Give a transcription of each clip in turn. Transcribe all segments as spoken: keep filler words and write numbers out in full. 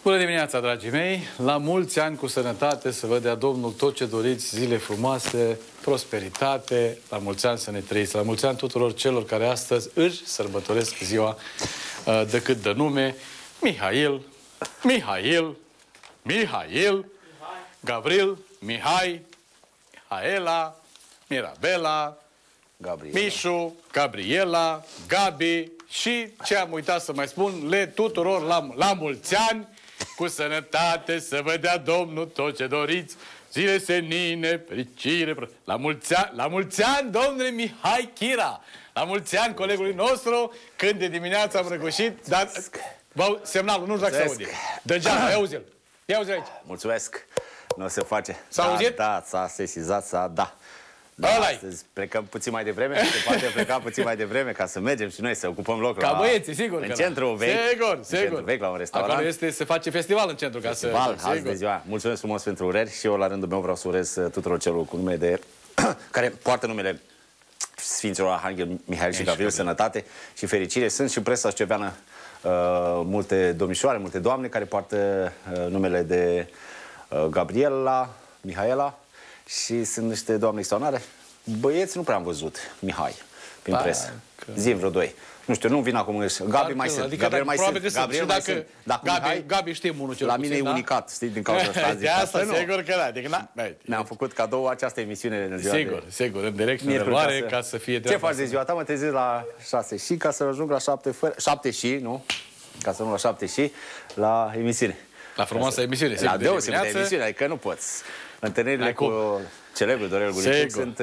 Bună dimineața, dragii mei! La mulți ani cu sănătate, să vă dea Domnul tot ce doriți, zile frumoase, prosperitate, la mulți ani să ne trăiți, la mulți ani tuturor celor care astăzi își sărbătoresc ziua uh, decât de nume, Mihail, Mihail, Mihail, Gavril, Mihai, Mihaela, Mirabela, Gabriela. Mișu, Gabriela, Gabi și ce am uitat să mai spun, le tuturor la, la mulți ani, cu sănătate, să vă dea Domnul tot ce doriți, zile senine, fericire, la mulți ani, la mulți ani, domnule Mihai Chira, la mulți ani colegului nostru, când de dimineață am răgușit, dar, bă, semnalul, nu știu dacă se aude. Degeaba, ia auzi-l, ia auzi-l aici. Mulțumesc, nu se face. S-a da, auzit? Da, s-a sesizat, s-a, da. Da, astăzi plecăm puțin mai devreme, se poate pleca puțin mai devreme ca să mergem și noi să ocupăm loc ca la... băieții, sigur în că centru vechi. Sigur, în sigur. centru vechi, la un restaurant. Acolo este, se face festival în centru. Festival, ca să... azi de ziua. Mulțumesc frumos pentru urări și eu la rândul meu vreau să urez tuturor celor cu nume de... care poartă numele Sfinților Arhanghel Mihail și Gavril, sănătate și fericire. Sunt și presa sceveană uh, multe domnișoare, multe doamne care poartă uh, numele de uh, Gabriela, Mihaela și sunt niște doamne extraordinare. Băieți nu prea am văzut, Mihai, prin da, presă. că... Zi vreo doi. Nu știu, nu vin acum. Gabi mai sunt. Adică Gabriel mai sunt. Gabriel Gabriel mai sunt. Gabi, Gabi știm unul cel la puțin, mine da? e unicat, știi, din cauza asta. De asta, sigur că da. Adică, ne-am făcut cadou această emisiune în ziua sigur, de... sigur, în direct și în reluare, ca să fie... Ce faci de ziua ta? Mă trezesc la șase și ca să ajung la șapte fără... șapte și, nu? Ca să ajung la șapte și la emisiune. La frumoasă emisiune, sigur. La deosebit de emisiune, adică nu poți. Întâlnirile cu celebrul Dorel Guriciuc sunt...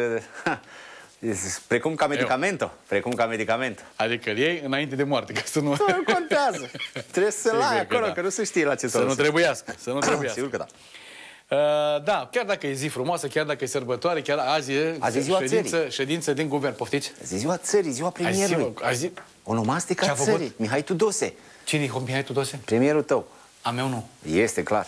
Precum ca medicamento. Precum ca medicament. Adică îl iei înainte de moarte, ca să nu... Nu contează. Trebuie să-l ai acolo, că nu se știe la ce să nu trebuiască, să nu trebuiască. Sigur că da. Uh, da, chiar dacă e zi frumoasă, chiar dacă e sărbătoare, chiar azi e azi ziua ședință, ședință din guvern. Poftiți? Azi e ziua țării, ziua premierului. Azi... Onomastica țării. Făcut? Mihai Tudose. Cine-i Mihai Tudose? Premierul tău. A meu nu. Este clar.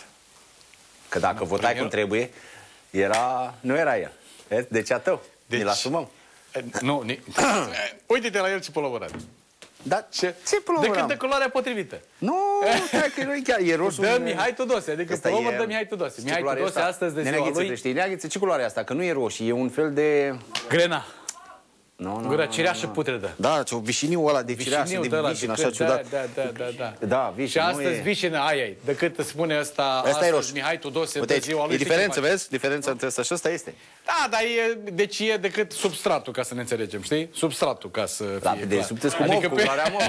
Că dacă nu, votai premierul... cum trebuie, era... nu era el. Deci a tău. Deci... Ne-l asumăm. Nu, ni... uite-te la el ce polovorat. Da, ce, ce polovoram? Decât de culoarea potrivită. Nu, stai că nu e chiar, e roșu. Dă Mihai Tudose, adică polovor e... dă Mihai Tudose. Mihai Tudose astăzi de ziua lui... Te știi, Neaghiță, ce culoare e asta? Că nu e roșie, e un fel de... Grena. Nu, nu, gura cireașă putredă. Da, ce vișiniu ăla de cireașă, de vișin, așa ciudat. Da, da, da, da. Da, vișin, și astăzi vișină aia e. Decât îți spune ăsta, asta astăzi Mihai Tudose de ziua lui. E diferență, vezi? Diferența între ăsta și ăsta este. Da, dar e, deci e decât substratul, ca să ne înțelegem, știi? Substratul, ca să fie de subteți cu mov, cu culoarea mov.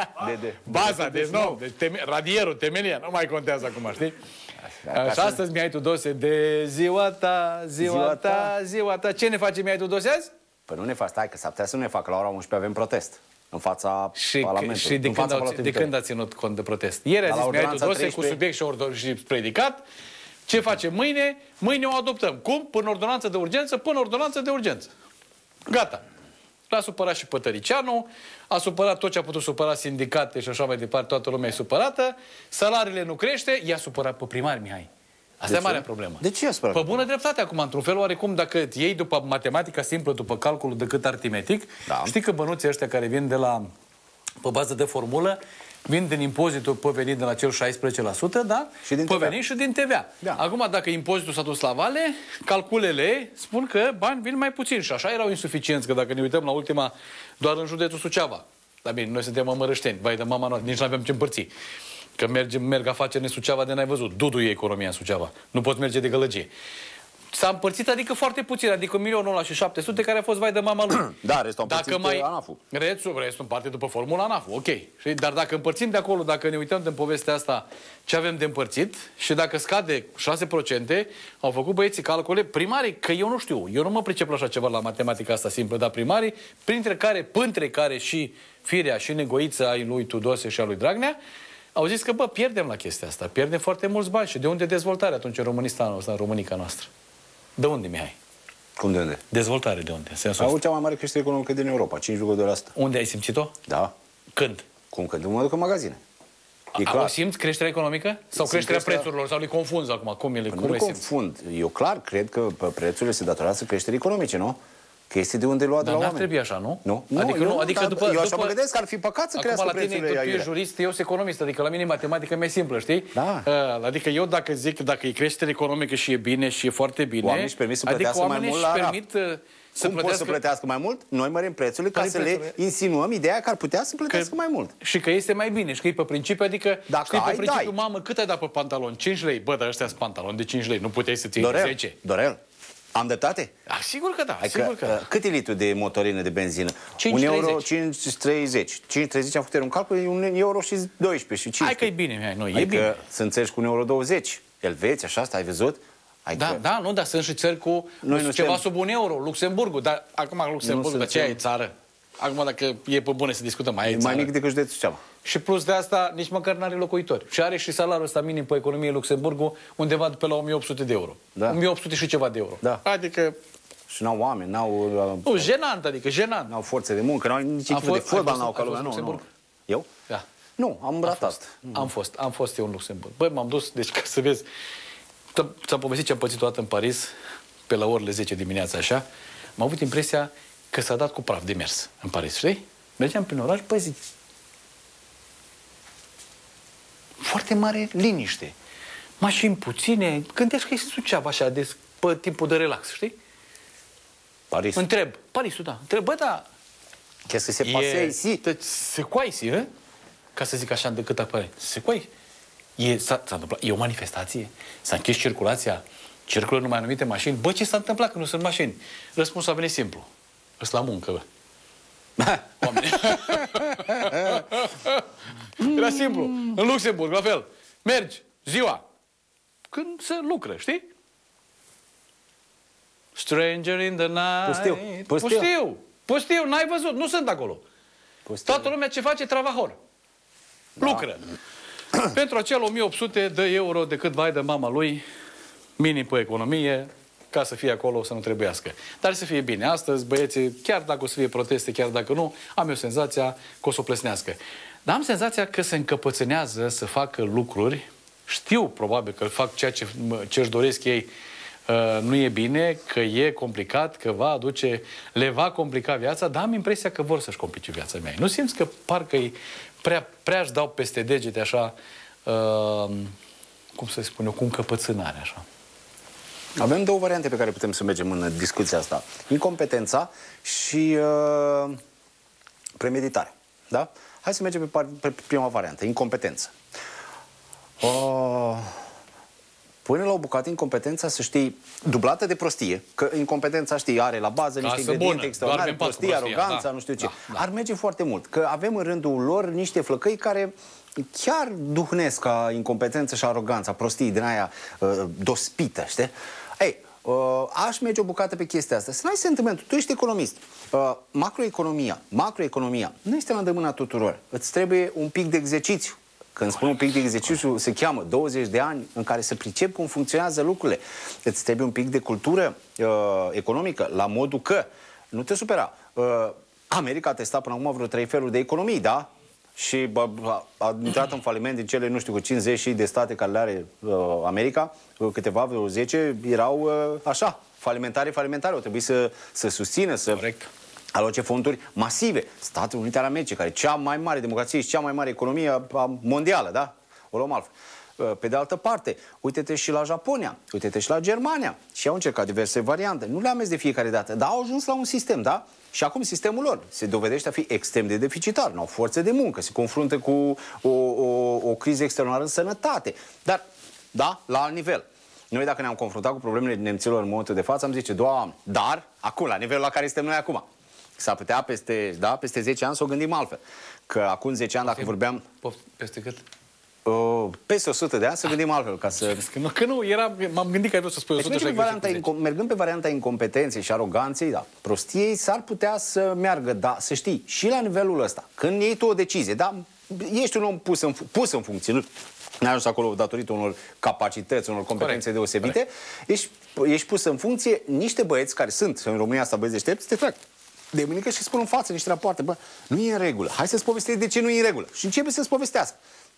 Baza, deci nou, radierul, temelia, nu mai contează acum, știi? Și astăzi Mihai Tudose de ziua ta, ziua ta, ziua ta. Ce ne face Mihai Tudose azi? Păi nu ne fac, stai că s-ar putea să nu ne facă. La ora unsprezece avem protest în fața și, Parlamentului. Și de, când, au, de când a ținut cont de protest? Ieri a zis Mihai Tudose treisprezece... cu subiect și, ordon, și predicat. Ce face mâine? Mâine o adoptăm. Cum? Până ordonanță de urgență, până ordonanță de urgență. Gata. L-a supărat și pe Tăricianu, a supărat tot ce a putut supăra sindicate și așa mai departe, toată lumea e supărată, salariile nu crește, i-a supărat pe primari, Mihai. Asta e marea problemă. De ce i-a supărat? Pe bună dreptate acum, într-un fel oarecum, dacă iei după matematica simplă, după calculul decât aritmetic, da. Știi că bănuții ăștia care vin de la, pe bază de formulă, vin din impozitul pe venit de la cel șaisprezece la sută, da? Și din pe venit și din T V A. Da. Acum, dacă impozitul s-a dus la vale, calculele spun că bani vin mai puțin. Și așa erau insuficienți, că dacă ne uităm la ultima, doar în județul Suceava. Dar bine, noi suntem mămărășteni, vai de mama noastră, nici nu avem ce împărți. Că merge, merg afaceri în Suceava de n-ai văzut. Dudu e economia în Suceava. Nu poți merge de gălăgie. S-a împărțit, adică foarte puțin, adică milionul ăla și șapte sute care a fost vai de mama lui. Da, restul împărțit dacă mai... ANAF-ul. Restul, restul în parte după formula ANAF-ul, ok. Și, dar dacă împărțim de acolo, dacă ne uităm în povestea asta ce avem de împărțit și dacă scade șase la sută, au făcut băieții calcule primarii, că eu nu știu, eu nu mă pricep la așa ceva la matematica asta simplă, dar primarii, printre care, pântre care și Firea și Negoița ai lui Tudose și a lui Dragnea, au zis că, bă, pierdem la chestia asta, pierdem foarte mulți bani. Și de unde dezvoltare atunci în Românistan, în Românica noastră? De unde, Mihai? Cum de unde? Dezvoltare de unde? Sensul au cea mai mare creștere economică din Europa, cinci virgulă doi la sută. Unde ai simțit-o? Da. Când? Cum? Când mă duc în magazine. E clar. O simți creșterea economică? Sau simt creșterea creșterea... prețurilor? Sau le confunzi acum? Cum le, cum nu le confund. Eu clar cred că prețurile se datorează creșterii economice, nu? Că este de unde lua de la oameni. Dar n-ar trebui așa, nu? Nu? Adică, nu, nu, eu, adică dar, după, eu așa după... mă gândesc că ar fi păcat să crească prețurile Acum, la tine, tu aiurea. ești jurist, eu sunt economist, adică la mine matematică mai simplă, știi? Da. Adică eu dacă zic, dacă e creștere economică și e bine și e foarte bine... Oamenii își permit să adică plătească mai oamenii mult la își RAF. permit uh, să Cum plătească... pot să plătească mai mult? Noi mărim prețurile ca Mărim să le prețurile. insinuăm ideea că ar putea să plătească Că- mai mult. Și că este mai bine, știi, pe principiu, adică, Dacă știi, pe ai, principiu, dai. mamă, cât ai dat pe pantalon? cinci lei? Bă, dar ăștia sunt pantaloni de cinci lei, nu puteai să ții Dorel, zece. Dorel, am dreptate? Ah, sigur că da, Adică, sigur că da. uh, cât e litru de motorină de benzină? cinci un treizeci. euro cinci treizeci. cinci treizeci am făcut un calcul, e un euro și doisprezece și cincisprezece. Hai că e bine, hai, nu, e adică bine. sunt țări cu un euro douăzeci. Elveția, așa, asta ai văzut? Adică, Da, da, nu, dar sunt și țări cu Noi nu ceva suntem- sub un euro, Luxemburgul, dar acum Luxemburgul, dar ce suntem- e țară? Acum dacă e pe bune să discutăm, mai e mai țară. mic decât județul Suceava. Și plus de asta, nici măcar n-are locuitori. Și are și salariul ăsta minim pe economie Luxemburgul undeva pe la o mie opt sute de euro. Da. o mie opt sute și ceva de euro. Da. Adică, Și n-au oameni, n-au, uh, nu, jenant, adică jenant. n-au forțe de muncă, n-au nici A echipă de fost- ai fotbal, fost- n-au ca ai lumea. fost Nu, în nu. Luxemburg? Eu? Da. Nu, am ratat. Am fost, am fost eu în Luxemburg. Băi, m-am dus, deci ca să vezi, ți-am ți-am povestit ce am pățit toată în Paris, pe la orele zece dimineața, așa, am avut impresia că s-a dat cu praf de mers în Paris, știi? Mergeam prin oraș, băi, zic, foarte mare liniște, mașini puține, gândești că e Suceava așa, de, pe timpul de relax, știi? Paris. Întreb, Parisul, da, întreb, bă, da, Qu'est-ce que c'est passé ici? Deci, se quoi ici, eh? Ca să zic așa, decât apare. Se quoi? E, s-a, s-a întâmplat, e o manifestație? S-a închis circulația? Circulă numai anumite mașini? Bă, ce s-a întâmplat că nu sunt mașini? Răspunsul a venit simplu. Îs la muncă, bă. Oameni. Era simplu. În Luxemburg, la fel. Mergi, ziua, când se lucră, știi? Stranger in the night. Pustiu. Pustiu. Pustiu. Pustiu, n-ai văzut, nu sunt acolo. Pustiu. Toată lumea ce face? Travahor. Da. Lucră. Pentru acel o mie opt sute de euro de cât vai de mama lui, minim pe economie, ca să fie acolo, să nu trebuiască. Dar să fie bine. Astăzi, băieții, chiar dacă o să fie proteste, chiar dacă nu, am eu senzația că o să o plăsnească. Dar am senzația că se încăpățânează să facă lucruri. Știu, probabil, că fac ceea ce, ce își doresc ei. Uh, nu e bine, că e complicat, că va aduce, le va complica viața, dar am impresia că vor să-și complice viața mea. Nu simți că parcă-i prea, prea își dau peste degete așa, uh, cum să spun eu, cu încăpățânare așa. Avem două variante pe care putem să mergem în discuția asta. Incompetența și uh, premeditarea. Da? Hai să mergem pe, par, pe prima variantă, incompetență. Uh, Până la o bucată, incompetența, să știi, dublată de prostie, că incompetența, știi, are la bază niște Casă ingrediente bună, extraordinare, doarme în pat cu prostie, prostia, aroganța, da, nu știu ce. da, da. Ar merge foarte mult, că avem în rândul lor niște flăcăi care chiar duhnesc ca incompetență și aroganța, prostii din aia uh, dospită, știi? Ei, uh, aș merge o bucată pe chestia asta. Să n-ai sentimentul, tu ești economist. Uh, macroeconomia, macroeconomia nu este la îndemâna tuturor. Îți trebuie un pic de exercițiu. Când spun un pic de exercițiu, se cheamă douăzeci de ani în care să pricep cum funcționează lucrurile. Îți trebuie un pic de cultură uh, economică, la modul că, nu te supera, uh, America a testat până acum vreo trei feluri de economii, da? Și bă, a, a intrat în faliment din cele, nu știu, cu cincizeci de state care le are uh, America, uh, câteva, vreo zece, erau uh, așa, falimentare, falimentare. Au trebuit să, să susțină, să... Corect. Aloce fonduri masive. Statele Unite ale Americii, care e cea mai mare democrație și cea mai mare economie mondială, da? O luăm altfel. Pe de altă parte, uite-te și la Japonia, uite-te și la Germania. Și au încercat diverse variante. Nu le-am mers de fiecare dată, dar au ajuns la un sistem, da? Și acum sistemul lor se dovedește a fi extrem de deficitar. Nu au forțe de muncă, se confruntă cu o, o, o criză extraordinară în sănătate. Dar, da, la alt nivel. Noi dacă ne-am confruntat cu problemele nemților în momentul de față, am zice, Doamne, dar, acum, la nivelul la care suntem noi acum, s-ar putea peste, da, peste zece ani să o gândim altfel. Că acum zece ani, dacă vorbeam... Peste cât? Uh, peste o sută de ani să gândim altfel. Ca să... Că nu, că nu era, m-am gândit că ai vrut să spui Deci, o sută. pe varianta, mergând pe varianta incompetenței și aroganței, da, prostiei, s-ar putea să meargă, da, să știi, și la nivelul ăsta, când iei tu o decizie, da, ești un om pus în, pus în funcție, nu n-ai ajuns acolo datorită unor capacități, unor competențe Corect. deosebite, Corect. Ești, ești pus în funcție niște băieți care sunt, în România asta băieți deștepți, te fac de mânică și spun în față niște rapoarte, bă, nu e în regulă, hai să-ți povestești de ce nu e în regulă. Și începe să-ți povestească.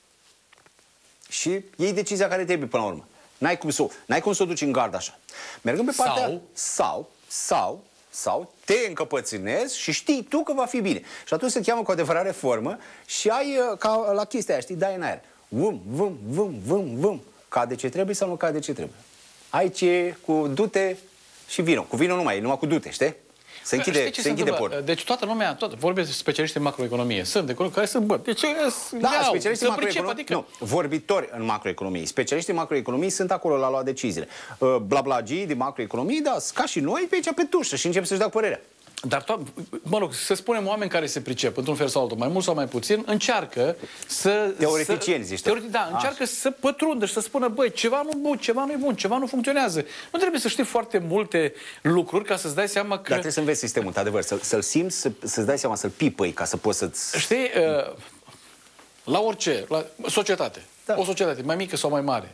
Și iei decizia care trebuie până la urmă. N-ai cum să, n-ai cum să o duci în gard așa. Mergând pe partea... Sau... Sau, sau sau te încăpățânezi și știi tu că va fi bine. Și atunci se cheamă cu adevărat reformă și ai, ca la chestia aia, știi, dai în aer. Vum, vum, vum, vum, vum. Cade ce trebuie sau nu cade ce trebuie. Aici e cu dute și vino. Cu vino nu mai e, numai cu dute, știi? Se închide, se, se închide portul. Deci toată lumea, tot, vorbesc specialiști în macroeconomie. Sunt de care sunt, bă, deci da, specialiști în macroeconomie, adică... nu, vorbitori în macroeconomie. Specialiștii în macroeconomie sunt acolo la luat deciziile. Blablagii din macroeconomie, da, ca și noi, pe aici pe tușă și încep să-și dea părerea. Dar, mă rog, să spunem, oameni care se pricep într-un fel sau altul, mai mult sau mai puțin, încearcă să... Teoreticieni, zici. Teoretic, da, încearcă să pătrundă și să spună, băi, ceva nu bun, ceva nu e bun, ceva nu funcționează. Nu trebuie să știi foarte multe lucruri ca să-ți dai seama că... Dar trebuie să înveți sistemul, adevăr, să, să-l simți, să, să-ți dai seama, să-l pipăi, ca să poți să-ți... Știi, la orice, la societate, da. O societate mai mică sau mai mare,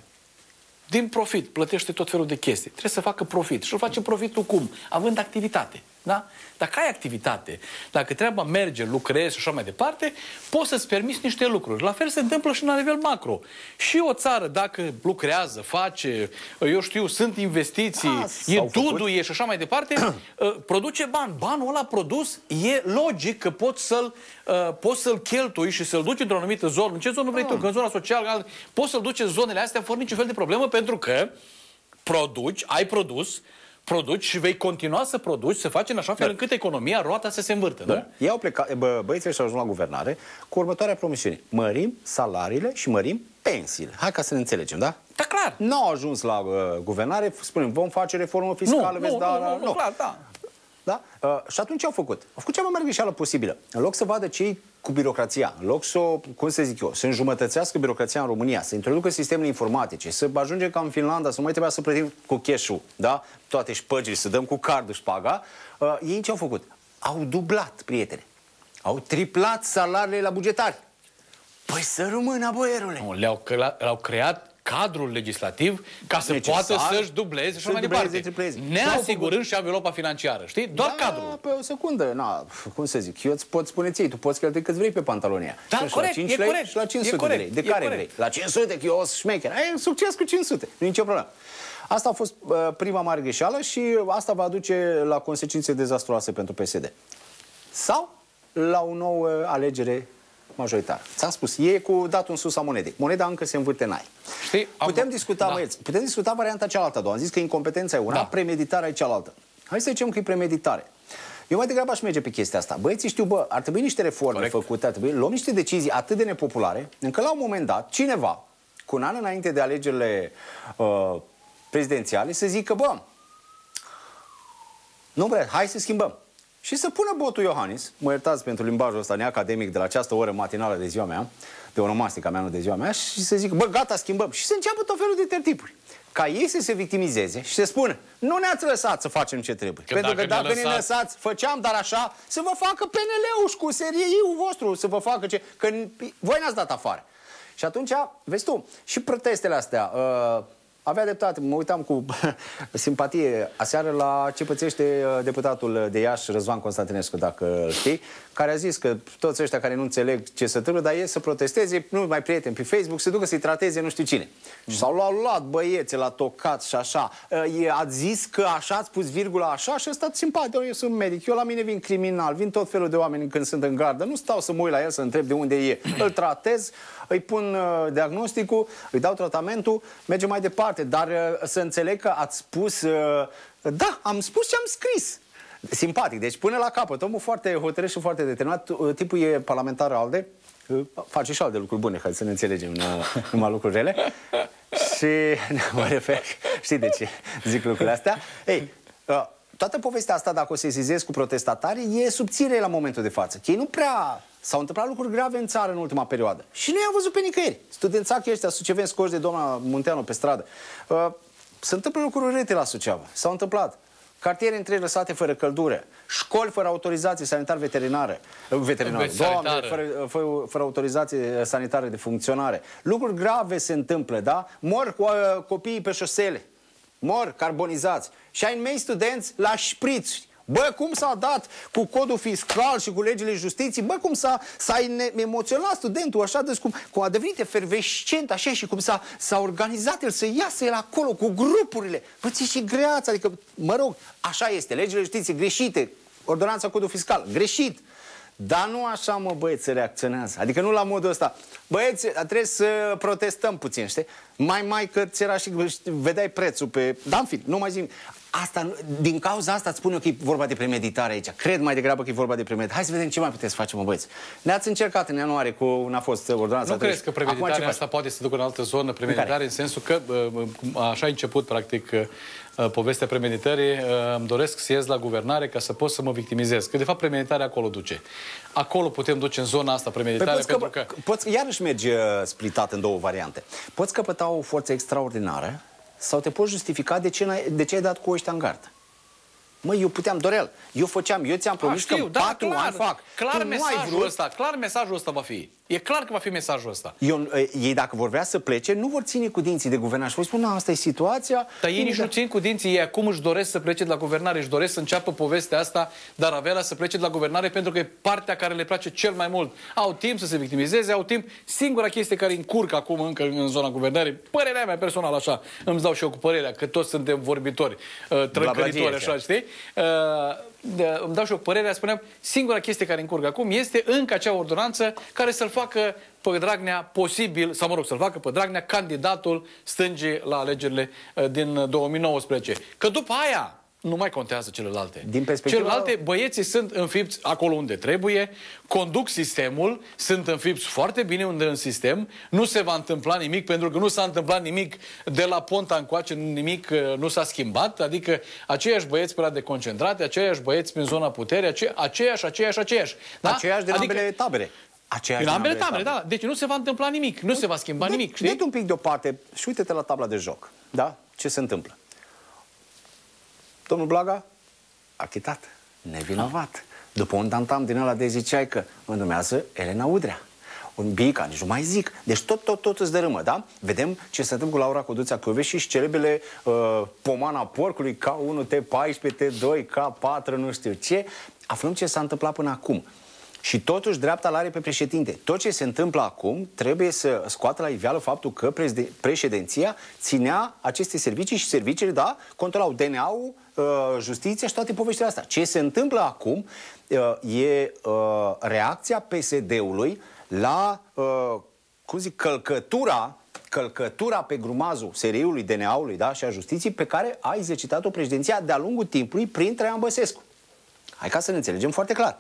din profit plătește tot felul de chestii. Trebuie să facă profit. Și îl face profitul cum? Având activitate. Da? Dacă ai activitate, dacă treaba merge, lucrezi și așa mai departe, poți să-ți permiți niște lucruri. La fel se întâmplă și la nivel macro. Și o țară, dacă lucrează, face, eu știu, sunt investiții, da, e duduie și așa mai departe, produce bani. Banul ăla produs e logic că poți să-l poți să-l cheltui și să-l duci într-o anumită zonă. În ce zonă vrei tu? Că în zona socială poți să-l duci în zonele astea fără niciun fel de problemă, pentru că produci, ai produs, produci și vei continua să produci, să faci în așa fel da. încât economia, roata să se învârtă. Da. Nu? Ei au plecat, bă, băieții ăștia au ajuns la guvernare cu următoarea promisiune. Mărim salariile și mărim pensiile. Hai ca să ne înțelegem, da? Da, clar. Nu au ajuns la uh, guvernare, spunem, vom face reformă fiscală, nu, veți nu, da... Nu, nu, nu, clar, da. Da? Uh, și atunci au făcut. Au făcut cea mai mare greșeală posibilă. În loc să vadă cei cu birocrația, în loc să, cum să zic eu, să înjumătățească birocrația în România, să introducă sistemele informatice, să ajungem ca în Finlanda, să nu mai trebuia să plătim cu cash-ul, da? Toate șpăgile, să dăm cu cardul șpaga. Uh, ei ce au făcut? Au dublat, prietene. Au triplat salariile la bugetari. Păi să rămână, boierule! Le-au le creat cadrul legislativ ca să necesar, poată să-și dubleze și așa mai departe. Neasigurând și învelopa financiară, știi? Doar da, cadrul. Pe o secundă, na, cum să zic, eu îți pot spune ție, tu poți cheltui cât vrei pe pantalonia. Da, și corect, la cinci e lei corect. Și la cinci sute corect, de lei. De care corect. vrei? La cinci sute, că eu o șmecher. Ai succes cu cinci sute, nu e nicio problemă. Asta a fost uh, prima mare greșeală și asta va aduce la consecințe dezastruoase pentru P S D. Sau la o nouă alegere majoritar. Ți-am spus, e cu datul în sus a monedei. Moneda încă se învârte în aer. Știi, putem am... discuta, da. Măieți, putem discuta varianta cealaltă a doua. Am zis că incompetența e una, da. premeditarea e cealaltă. Hai să zicem că e premeditare. Eu mai degrabă aș merge pe chestia asta. Băieții știu, bă, ar trebui niște reforme Corect. făcute, ar trebui luăm niște decizii atât de nepopulare, încât la un moment dat, cineva, cu un an înainte de alegerile uh, prezidențiale, să zică, bă, nu vrea, hai să schimbăm. Și să pună botul Iohannis, mă iertați pentru limbajul ăsta neacademic de la această oră matinală de ziua mea, de onomastica mea, nu de ziua mea, și să zică, bă, gata, schimbăm. Și să înceapă tot felul de tertipuri. Ca ei să se victimizeze și să spună, nu ne-ați lăsat să facem ce trebuie. Că pentru dacă că dacă ne lăsat... lăsați, făceam, dar așa, să vă facă P N L-ul și cu serie-ul vostru, să vă facă ce... Că voi n-ați dat afară. Și atunci, vezi tu, și protestele astea... Uh, avea dreptate, mă uitam cu simpatie aseară la ce pățește deputatul de Iași, Răzvan Constantinescu, dacă îl știi, care a zis că toți ăștia care nu înțeleg ce se întâmplă, dar e să protesteze, nu mai prieteni pe Facebook, se ducă să-i trateze nu știu cine. Mm. Și s-au luat, luat băiețe la tocat și așa. A zis că așa, ați pus virgula așa și ăsta simpatic. Eu sunt medic, eu la mine vin criminal, vin tot felul de oameni când sunt în gardă, nu stau să mă uit la el să întreb de unde e. Îl tratez, îi pun uh, diagnosticul, îi dau tratamentul, merge mai departe. Dar uh, să înțeleg că ați spus... Uh, da, am spus ce am scris. Simpatic, deci până la capăt. Omul foarte hotărât și foarte determinat. Uh, tipul e parlamentar ALDE. Uh, face și alte lucruri bune, hai să ne înțelegem, nu numai lucruri rele. Și mă refer, știi de ce zic lucrurile astea? Ei, uh, toată povestea asta, dacă o sesizezi cu protestatarii, e subțire la momentul de față. Că ei nu prea... S-au întâmplat lucruri grave în țară în ultima perioadă. Și nu i-am văzut pe nicăieri. Studențachii ăștia suceveni scoși de doamna Munteanu pe stradă. Uh, se întâmplă lucruri rete la Suceava. S-au întâmplat. Cartiere întregi lăsate fără căldură. Școli fără autorizație sanitar-veterinară. Veterinară. Doamne, fără, fără, fără autorizație sanitară de funcționare. Lucruri grave se întâmplă, da? Mor cu, uh, copiii pe șosele. Mor carbonizați. Și ai mei studenți la șpriț. Bă, cum s-a dat cu codul fiscal și cu legile justiției, bă, cum s-a emoționat studentul așa, de cum, cum a devenit efervescent așa și cum s-a organizat el să iasă el acolo cu grupurile. Bă, ți și greață, adică, mă rog, așa este, legile justiției greșite, ordonanța codul fiscal, greșit. Dar nu așa, mă, băieți, se reacționează. Adică nu la modul ăsta. Băieți, trebuie să protestăm puțin, știi? Mai, mai că ți era și vedeai prețul pe... Da, în fin, nu mai zic. Asta, din cauza asta îți spun eu că e vorba de premeditare aici. Cred mai degrabă că e vorba de premeditare. Hai să vedem ce mai puteți să facem, mă, băieți. Ne-ați încercat în ianuarie cu... N-a fost ordonanța. Nu crezi că premeditarea asta poate să ducă în altă zonă? Premeditare în sensul că, așa a început, practic, povestea premeditării, îmi doresc să ies la guvernare ca să pot să mă victimizez. Că, de fapt, premeditarea acolo duce. Acolo putem duce în zona asta premeditare, păi pentru că... Poți, iarăși mergi splitat în două variante. Poți căpăta o forță extraordinară sau te poți justifica de ce, ai, de ce ai dat cu ăștia în gard. Mă, eu puteam, Dorel, eu făceam, eu ți-am promis că în patru ani fac. Clar mesajul ăsta, clar mesajul ăsta va fi. E clar că va fi mesajul ăsta. Eu, ei, dacă vor vrea să plece, nu vor ține cu dinții de guvernare. Și vor spune, asta e situația. Dar ei nici nu țin cu dinții. Ei acum își doresc să plece de la guvernare, își doresc să înceapă povestea asta, dar avea să plece de la guvernare pentru că e partea care le place cel mai mult. Au timp să se victimizeze, au timp. Singura chestie care încurcă acum încă în zona guvernării, părerea mea personală așa, îmi dau și eu cu părerea, că toți suntem vorbitori, trăncăritori, așa, știi? De, îmi dau și o părere, spuneam, singura chestie care încurgă acum este încă acea ordonanță care să-l facă pe Dragnea posibil, sau mă rog, să-l facă pe Dragnea candidatul stângii la alegerile din două mii nouăsprezece. Că după aia nu mai contează celelalte. Din perspectiva... Celelalte, băieții sunt înfipți acolo unde trebuie, conduc sistemul, sunt înfipți foarte bine unde în sistem, nu se va întâmpla nimic, pentru că nu s-a întâmplat nimic de la Ponta încoace, nimic nu s-a schimbat, adică aceiași băieți pe la de concentrate, aceiași băieți prin zona puterii, ace aceiași, aceiași, aceiași. Da? Aceiași din adică... ambele tabere. Aceeași în ambele tabere, da. Deci nu se va întâmpla nimic, nu, nu se va schimba de, nimic, știi? Dă-te un pic deoparte și uite-te la tabla de joc, da? Ce se întâmplă? Domnul Blaga, achitat, nevinovat. După un tantam din ăla de ziceai că îmi numează Elena Udrea. Un Bica, nici nu mai zic. Deci tot, tot, tot îți dărâmă, da? Vedem ce se întâmplă cu Laura Codruța Kövesi și celebele uh, pomana porcului K unu, T paisprezece, T doi, K patru, nu știu ce. Aflăm ce s-a întâmplat până acum. Și totuși dreapta l-are pe președinte. Tot ce se întâmplă acum trebuie să scoată la iveală faptul că președinția ținea aceste servicii și serviciile, da, controlau D N A-ul, uh, justiția și toate poveștile astea. Ce se întâmplă acum uh, e uh, reacția P S D-ului la, uh, cum zic, călcătura, călcătura pe grumazul S R I-ului, D N A-ului, da, și a justiției pe care a exercitat-o președinția de-a lungul timpului prin Traian Băsescu. Hai ca să ne înțelegem foarte clar.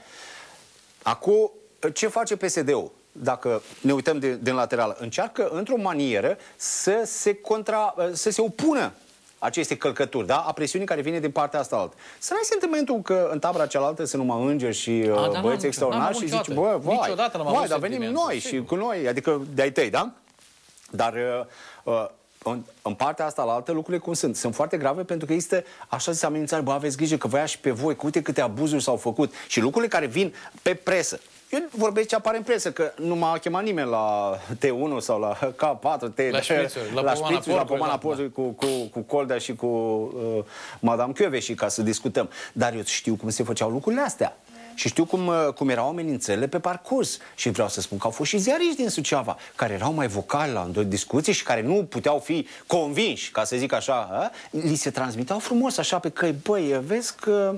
Acum, ce face P S D-ul? Dacă ne uităm de, din lateral, încearcă într-o manieră să se, contra, să se opună aceste călcături, da? A presiunii care vine din partea asta altă. Să n-ai sentimentul că în tabăra cealaltă sunt numai îngeri și A, da, băieți extraordinari și zici, bă, vai, vai, dar venim noi și cu noi, adică de-ai tăi, da? Dar uh, uh, în, în partea asta la altă lucrurile cum sunt? Sunt foarte grave pentru că există așa zis amenințare, bă, aveți grijă că vă ia și pe voi, că uite câte abuzuri s-au făcut și lucrurile care vin pe presă. Eu vorbesc ce apare în presă, că nu m-a chemat nimeni la T unu sau la K patru, T, la șprițuri, la, la, pomana la pomana porcului cu, cu, cu Coldea și cu uh, Madame Kövesi ca să discutăm. Dar eu știu cum se făceau lucrurile astea. Și știu cum, cum erau amenințările pe parcurs. Și vreau să spun că au fost și ziariști din Suceava, care erau mai vocali la discuții și care nu puteau fi convinși, ca să zic așa, a? Li se transmiteau frumos așa pe căi, băi, vezi că...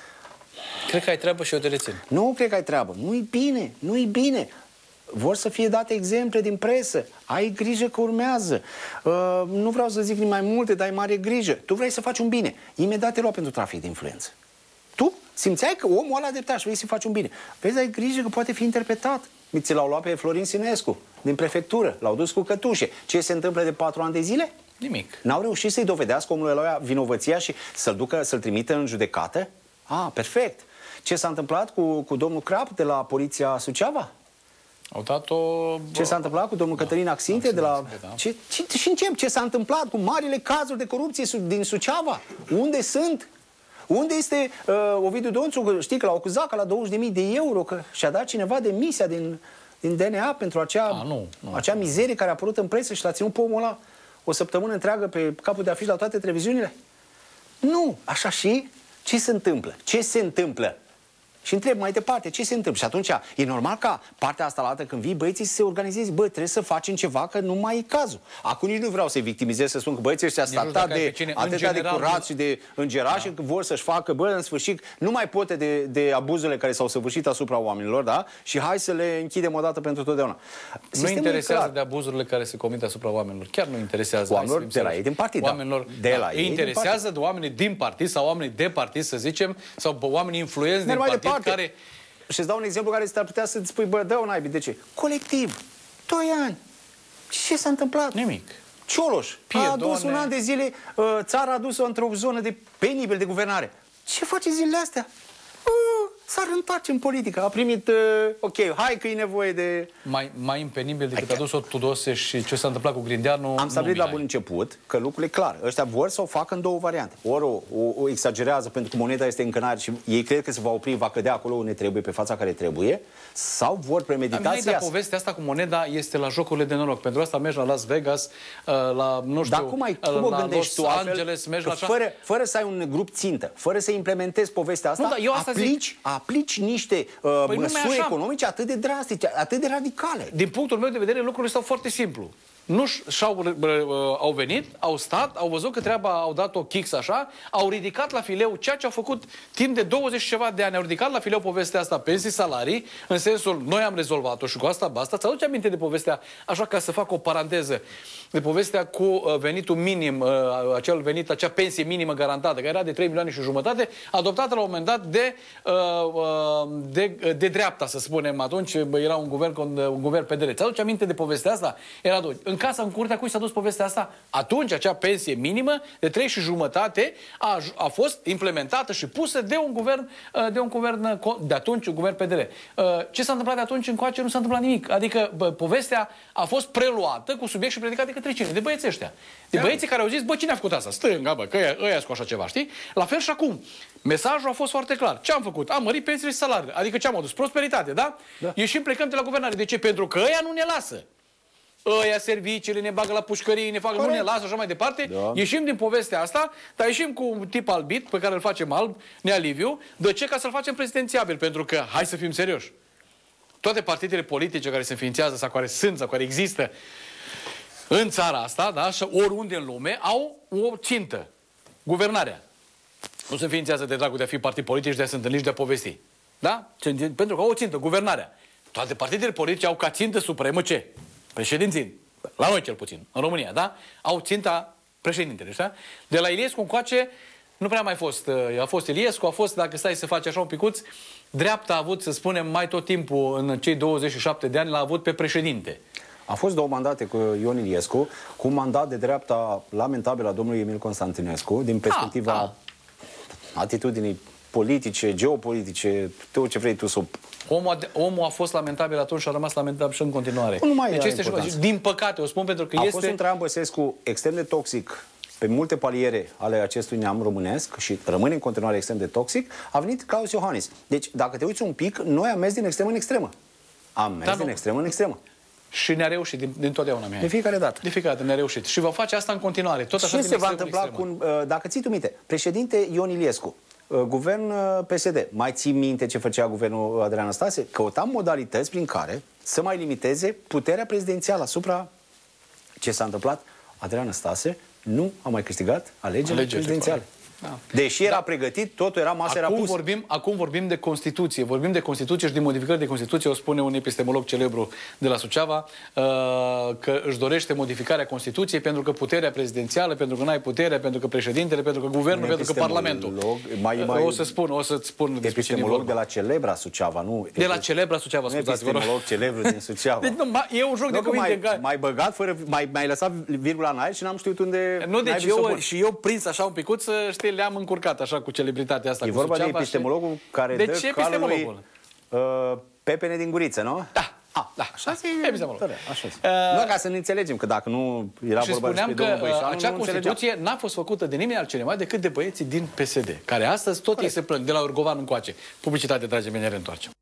Cred că ai treabă și eu te rețin. Nu cred că ai treabă. Nu-i bine, nu-i bine. Vor să fie date exemple din presă. Ai grijă că urmează. Uh, nu vreau să zic mai multe, dar ai mare grijă. Tu vrei să faci un bine. Imediat te lua pentru trafic de influență. Tu simțeai că omul ăla dreptat și vrei să faci un bine. Vezi, ai grijă că poate fi interpretat. Ți l-au luat pe Florin Sinescu din prefectură. L-au dus cu cătușe. Ce se întâmplă de patru ani de zile? Nimic. N-au reușit să-i dovedească omului ăla vinovăția și să-l ducă, să-l trimită în judecată? Ah, perfect. Ce s-a întâmplat cu, cu domnul Crap de la Poliția Suceava? Au dat-o... Ce s-a întâmplat cu domnul da, Cătălin Axinte de la... Da. Ce, ce, și încep, ce s-a întâmplat cu marile cazuri de corupție din Suceava? Unde sunt? Unde este uh, Ovidiu Donțu? Știi că l-au acuzat ca la douăzeci de mii de euro, că și-a dat cineva demisia din, din D N A pentru acea, A, nu, nu. acea mizerie care a apărut în presă și l-a ținut pe omul ăla o săptămână întreagă pe capul de afiș la toate televiziunile? Nu, așa și... Ce se întâmplă? Ce se întâmplă? Și întreb mai departe, ce se întâmplă? Și atunci e normal ca partea asta la altă, când vii, băieții să se organizeze. Bă, trebuie să facem ceva, că nu mai e cazul. Acum nici nu vreau să-i victimizez, să spun că băieții ăștia sunt atât de, atât de curați și de îngerași, da, că vor să-și facă, bă, în sfârșit, nu mai poate de, de abuzurile care s-au săvârșit asupra oamenilor, da? Și hai să le închidem odată pentru totdeauna. Nu interesează de abuzurile care se comit asupra oamenilor. Chiar nu interesează. Oamenilor de la ei din partid. Oamenilor, de da, la ei interesează de oamenii din partid sau oamenii de partid, să zicem, sau oamenii influenți din partid care... Și îți dau un exemplu care ți-ar putea să-ți spui, bă, dă-o naibii, de ce? Colectiv, doi ani. Ce s-a întâmplat? Nimic. Cioloș a adus un an de zile, țara a adus-o într-o zonă de penibil de guvernare. Ce face zilele astea? S-ar întoarce în politică. A primit, uh, ok, hai că e nevoie de... Mai, mai impenibil decât a dus-o Tudose și ce s-a întâmplat cu Grindeanu. Am stabilit la bun început că lucrul e clar. Ăștia vor să o facă în două variante. Ori o, o, o exagerează pentru că moneda este încănare și ei cred că se va opri, va cădea acolo unde trebuie, pe fața care trebuie, sau vor premeditația. Dar povestea asta cu moneda este la jocurile de noroc. Pentru asta mergi la Las Vegas, la, nu știu, Dar cum, ai, cum la o gândești Los tu Angeles, mergi la așa? Fără, fără să ai un grup țintă, fără să implementezi povestea asta, nu, da, eu asta aplici, zic. aplici niște uh, păi măsuri economice atât de drastice, atât de radicale. Din punctul meu de vedere, lucrurile stau foarte simplu. Nu și-au, au venit, au stat, au văzut că treaba, au dat o chix așa, au ridicat la fileu ceea ce au făcut timp de douăzeci și ceva de ani. Au ridicat la fileu povestea asta, pensii, salarii, în sensul, noi am rezolvat-o și cu asta basta. Ți-aduce aminte de povestea, așa ca să fac o paranteză, de povestea cu venitul minim, acel venit, acea pensie minimă garantată, care era de trei milioane și jumătate, adoptată la un moment dat de, de, de dreapta, să spunem. Atunci era un guvern, un guvern P D R. Ți-aduce aminte de povestea asta? Era doi. În casa, în curtea cui s-a dus povestea asta? Atunci acea pensie minimă de trei și jumătate a, a fost implementată și pusă de un guvern, de un guvern de atunci, un guvern P D R. Ce s-a întâmplat de atunci încoace? Nu s-a întâmplat nimic. Adică bă, povestea a fost preluată cu subiect și predicat de către cine? De băieții ăștia. De băieții care au zis, bă, cine a făcut asta? Stânga, bă, că ăia cu așa ceva, știi? La fel și acum. Mesajul a fost foarte clar. Ce am făcut? Am mărit pensiile și salariile. Adică ce am adus? Prosperitate, da? Da. Ieșim, plecăm de la guvernare. De ce? Pentru că ăia nu ne lasă. Ăia serviciile ne bagă la pușcării, ne fac, nu ne lasă, așa mai departe. Da. Ieșim din povestea asta, dar ieșim cu un tip albit, pe care îl facem alb, Nea Liviu. De ce? Ca să-l facem prezidențiabil. Pentru că, hai să fim serioși, toate partidele politice care se înființează sau care sunt sau care există în țara asta, da, și oriunde în lume, au o țintă. Guvernarea. Nu se înființează de dragul de a fi partid politic și de a se întâlni și de a povesti. Da? Pentru că au o țintă, guvernarea. Toate partidele politice au ca țintă supremă ce? Președinții, la noi cel puțin, în România, da? Au ținta președintele, știa? De la Iliescu încoace nu prea mai fost. A fost Iliescu, a fost, dacă stai să faci așa un picuț, dreapta a avut, să spunem, mai tot timpul, în cei douăzeci și șapte de ani, l-a avut pe președinte. A fost două mandate cu Ion Iliescu, cu un mandat de dreapta lamentabil a domnului Emil Constantinescu, din perspectiva da, da. atitudinii politice, geopolitice, tot ce vrei tu să... Omul a, omul a fost lamentabil atunci și a rămas lamentabil și în continuare. Nu mai deci este și, din păcate, o spun pentru că a este... fost un Traian Băsescu extrem de toxic pe multe paliere ale acestui neam românesc și rămâne în continuare extrem de toxic. A venit Claus Iohannis. Deci, dacă te uiți un pic, noi am mers din extremă în extremă. Am mers Dar din nu. extremă în extremă. Și ne-a reușit din, din totdeauna. De fiecare dată. De fiecare dată ne-a reușit. Și va face asta în continuare. Tot așa ce se va întâmpla cu, dacă ții tu minte, președinte Ion Iliescu, guvern P S D. Mai ții minte ce făcea guvernul Adrian Năstase? Căutam modalități prin care să mai limiteze puterea prezidențială asupra ce s-a întâmplat. Adrian Năstase nu a mai câștigat alegerile Alege, prezidențiale. Da. Deși era da. pregătit, totul era, masa era pus. Vorbim, acum vorbim de Constituție. Vorbim de Constituție și de modificări de Constituție. O spune un epistemolog celebru de la Suceava uh, că își dorește modificarea Constituției pentru că puterea prezidențială, pentru că n-ai puterea, pentru că președintele, pentru că guvernul, pentru că Parlamentul. Mai, mai, o să spun, o să-ți spun. Epistemolog de la celebra Suceava, nu? De la celebra Suceava, scuzați, vă rog. Epistemolog celebru din Suceava. Deci, nu, e un joc de cuvinte. Mai, mai băgat, fără, mai, mai lăsat virgula în aer și n-am știut unde... Nu, deci eu, și eu prins așa un picuț, știi, le-am încurcat așa cu celebritatea asta. E cu vorba Suceava, de epistemologul și... care de dă ce calul lui uh, Pepene din Guriță, nu? Da. Ah, da, așa e epistemolog. Așa uh, nu, ca să ne înțelegem, că dacă nu era și vorba despre domnul Băișanu, acea Constituție n-a fost făcută de nimeni altcineva decât de băieții din P S D, care astăzi tot ei se plâng, de la Urgovan încoace. Publicitate, dragii mei, ne reîntoarcem.